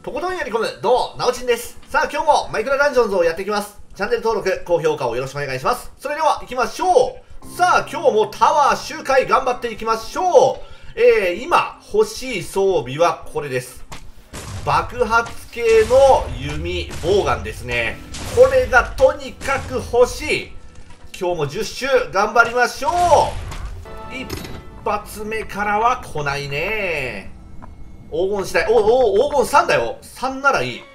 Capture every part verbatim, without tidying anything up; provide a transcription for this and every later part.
とことんやり込む、どうも、なおちんです。さあ、今日もマイクラダンジョンズをやっていきます。チャンネル登録、高評価をよろしくお願いします。それでは、行きましょう。さあ、今日もタワー周回頑張っていきましょう。えー、今、欲しい装備はこれです。爆発系の弓、ボウガンですね。これがとにかく欲しい。今日もじゅっ周頑張りましょう。一発目からは来ないね。黄金したい。おお、黄金さんだよ。さんならいい。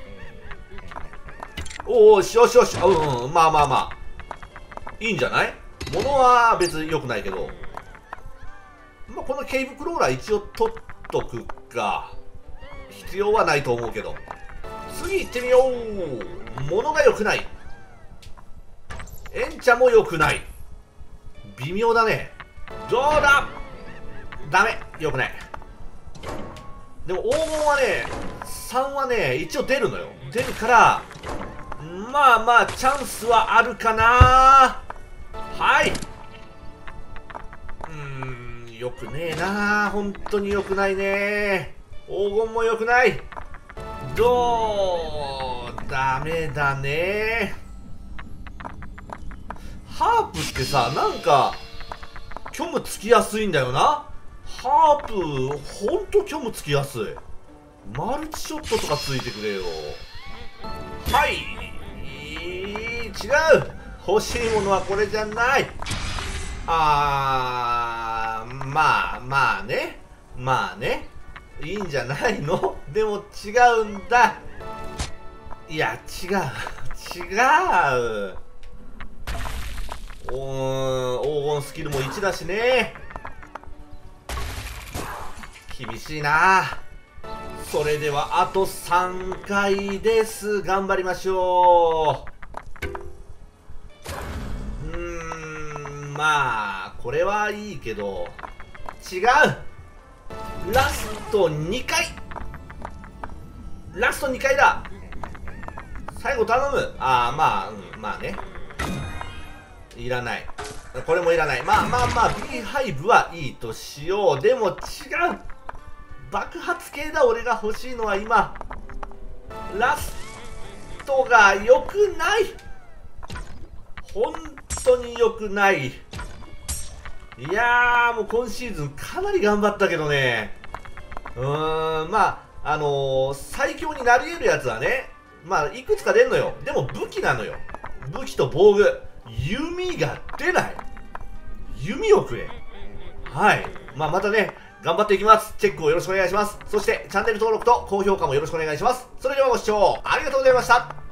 おお、よしよしよし。うん、うん、まあまあまあ。いいんじゃない？物は別に良くないけど。まあ、このケーブクローラー一応取っとくか。必要はないと思うけど。次行ってみよう。物が良くない。エンチャも良くない。微妙だね。どうだ？ダメ。良くない。でも黄金はね、さんはね、一応出るのよ。出るから、まあまあ、チャンスはあるかな。はい。うーん、よくねえな。本当によくないね。黄金もよくない。どう？ダメだね。ハープってさ、なんか、虚無つきやすいんだよな。ハープ、ほんと虚無つきやすい。マルチショットとかついてくれよ。はい。違う。欲しいものはこれじゃない。あー、まあまあね。まあね。いいんじゃないの？でも違うんだ。いや、違う。違う。おー、黄金スキルもいちだしね。厳しいな。それではあとさんかいです。頑張りましょう。うーん、まあこれはいいけど違う。ラストにかい。ラストにかいだ。最後頼む。ああ、まあ、うん、まあね、いらない。これもいらない。まあまあまあ ビーファイブ はいいとしよう。でも違う。爆発系だ。俺が欲しいのは今ラストが良くない。本当に良くない。いやー、もう今シーズンかなり頑張ったけどね。うーん、まああのー、最強になり得るやつはね、まあいくつか出んのよ。でも武器なのよ。武器と防具。弓が出ない。弓をくれ。はい。まあまたね、頑張っていきます。チェックをよろしくお願いします。そしてチャンネル登録と高評価もよろしくお願いします。それではご視聴ありがとうございました。